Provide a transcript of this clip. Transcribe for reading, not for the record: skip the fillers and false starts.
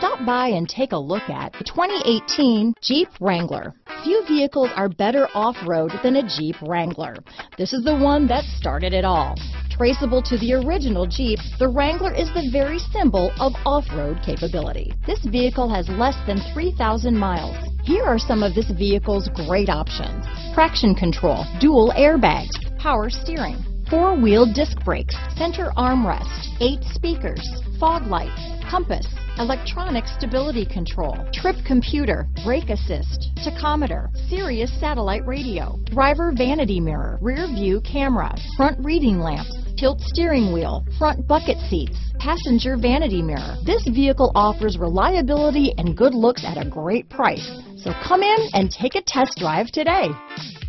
Stop by and take a look at the 2018 Jeep Wrangler. Few vehicles are better off-road than a Jeep Wrangler. This is the one that started it all. Traceable to the original Jeep, the Wrangler is the very symbol of off-road capability. This vehicle has less than 3,000 miles. Here are some of this vehicle's great options: traction control, dual airbags, power steering, four-wheel disc brakes, center armrest, 8 speakers, fog lights, compass, electronic stability control, trip computer, brake assist, tachometer, Sirius satellite radio, driver vanity mirror, rear view camera, front reading lamps, tilt steering wheel, front bucket seats, passenger vanity mirror. This vehicle offers reliability and good looks at a great price. So come in and take a test drive today.